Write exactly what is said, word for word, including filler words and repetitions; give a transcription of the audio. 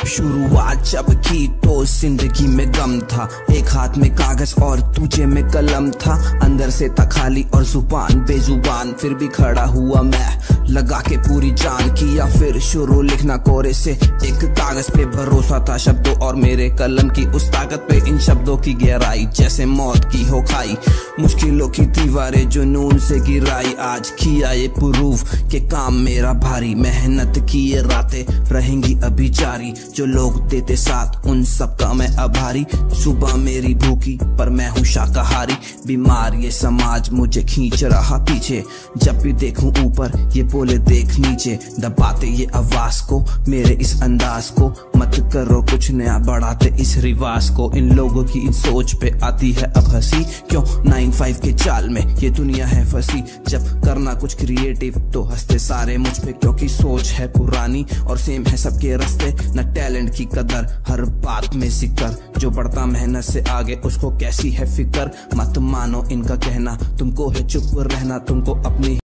शुरुआत जब की तो जिंदगी में गम था, एक हाथ में कागज और दूजे में कलम था। अंदर से था खाली और जुबान बेजुबान, फिर भी खड़ा हुआ मैं लगा के पूरी जान। किया फिर शुरू लिखना कोरे से, एक कागज पे भरोसा था शब्दों और मेरे कलम की उस ताकत पे। इन शब्दों की गहराई जैसे मौत की हो खाई, मुश्किलों की दीवारें जुनून से गिराई। आज किया ये प्रूफ के काम मेरा भारी, मेहनत की ये रातें रहेंगी अभी जारी। जो लोग देते साथ उन सब का मैं आभारी। सुबह मेरी भूखी पर मैं हूँ शाकाहारी, बीमार ये समाज मुझे खींच रहा पीछे। जब भी देखूं ऊपर ये बोले देख नीचे, दबाते ये आवाज को मेरे इस अंदाज को। मत करो कुछ नया बढ़ाते इस रिवाज को। इन लोगों की इन सोच पे आती है अब हंसी, क्यों नाइन फाइव के चाल में ये दुनिया है फंसी। जब करना कुछ क्रिएटिव तो हंसते सारे मुझ पे, क्योंकि सोच है पुरानी और सेम है सबके रास्ते। न टैलेंट की कदर हर बात में जिक्र, जो बढ़ता मेहनत से आगे उसको कैसी है फिक्र। मत मानो इनका कहना, तुमको है चुप रहना, तुमको अपनी